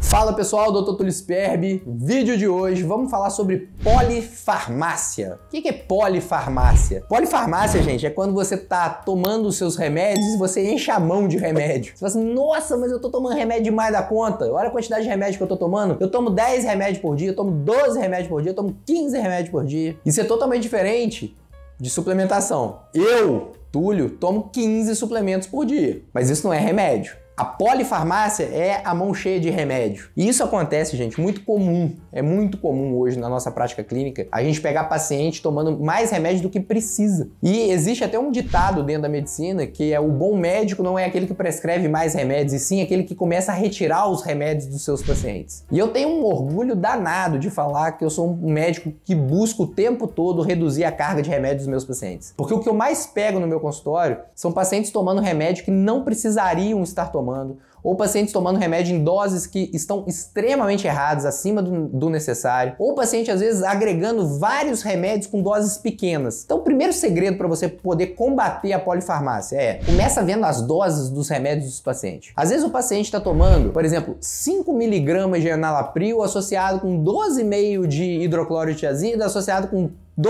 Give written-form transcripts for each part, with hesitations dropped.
Fala pessoal, Dr. Túlio Sperbi. Vídeo de hoje, vamos falar sobre polifarmácia. O que é polifarmácia? Polifarmácia, gente, é quando você tá tomando os seus remédios e você enche a mão de remédio. Você fala assim, nossa, mas eu tô tomando remédio demais da conta. Olha a quantidade de remédio que eu tô tomando. Eu tomo 10 remédios por dia, eu tomo 12 remédios por dia, eu tomo 15 remédios por dia. Isso é totalmente diferente de suplementação. Eu, Túlio, tomo 15 suplementos por dia, mas isso não é remédio. A polifarmácia é a mão cheia de remédio. E isso acontece, gente, muito comum. É muito comum hoje na nossa prática clínica a gente pegar paciente tomando mais remédio do que precisa. E existe até um ditado dentro da medicina que é: o bom médico não é aquele que prescreve mais remédios, e sim aquele que começa a retirar os remédios dos seus pacientes. E eu tenho um orgulho danado de falar que eu sou um médico que busca o tempo todo reduzir a carga de remédios dos meus pacientes. Porque o que eu mais pego no meu consultório são pacientes tomando remédio que não precisariam estar tomando, ou pacientes tomando remédio em doses que estão extremamente erradas, acima do necessário, ou paciente às vezes agregando vários remédios com doses pequenas. Então o primeiro segredo para você poder combater a polifarmácia é: começa vendo as doses dos remédios dos pacientes. Às vezes o paciente está tomando, por exemplo, 5 mg de enalapril associado com 12,5 de hidroclorotiazida associado com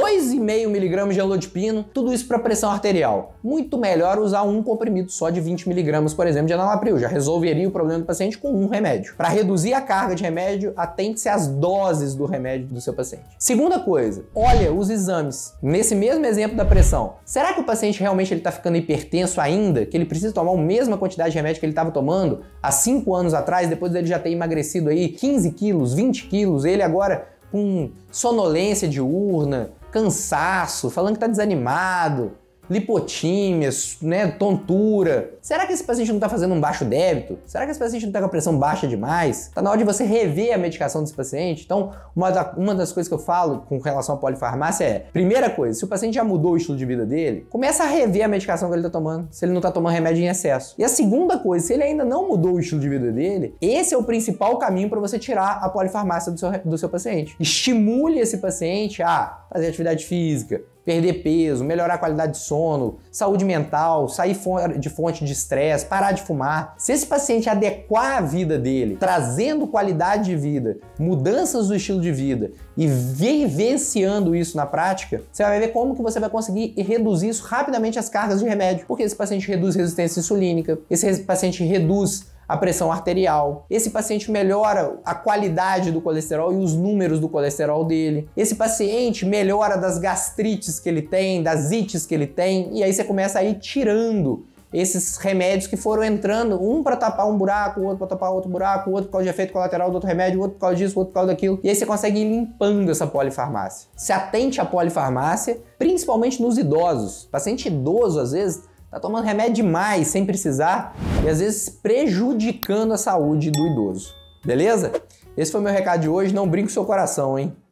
2,5 mg de alodipino, tudo isso para pressão arterial. Muito melhor usar um comprimido só de 20 mg, por exemplo, de enalapril. Já resolveria o problema do paciente com um remédio. Para reduzir a carga de remédio, atente-se às doses do remédio do seu paciente. Segunda coisa, olha os exames. Nesse mesmo exemplo da pressão, será que o paciente realmente está ficando hipertenso ainda? Que ele precisa tomar a mesma quantidade de remédio que ele estava tomando há 5 anos atrás, depois dele já ter emagrecido aí 15 quilos, 20 quilos, ele agora com sonolência diurna, cansaço, falando que tá desanimado, lipotímias, tontura. Será que esse paciente não está fazendo um baixo débito? Será que esse paciente não está com a pressão baixa demais? Está na hora de você rever a medicação desse paciente. Então, uma das coisas que eu falo com relação à polifarmácia é: primeira coisa, se o paciente já mudou o estilo de vida dele, começa a rever a medicação que ele está tomando, se ele não está tomando remédio em excesso. E a segunda coisa, se ele ainda não mudou o estilo de vida dele, esse é o principal caminho para você tirar a polifarmácia do seu paciente. Estimule esse paciente a fazer atividade física, perder peso, melhorar a qualidade de sono, saúde mental, sair de fonte de estresse, parar de fumar. Se esse paciente adequar a vida dele, trazendo qualidade de vida, mudanças do estilo de vida e vivenciando isso na prática, você vai ver como que você vai conseguir reduzir isso rapidamente as cargas de remédio. Porque esse paciente reduz resistência insulínica, esse paciente reduz a pressão arterial, esse paciente melhora a qualidade do colesterol e os números do colesterol dele, esse paciente melhora das gastrites que ele tem, das ites que ele tem, e aí você começa a ir tirando esses remédios que foram entrando, um para tapar um buraco, o outro para tapar outro buraco, o outro por causa de efeito colateral do outro remédio, o outro por causa disso, o outro por causa daquilo, e aí você consegue ir limpando essa polifarmácia. Se atente à polifarmácia, principalmente nos idosos. Paciente idoso, às vezes, tá tomando remédio demais, sem precisar, e às vezes prejudicando a saúde do idoso. Beleza? Esse foi o meu recado de hoje. Não brinque com o seu coração, hein?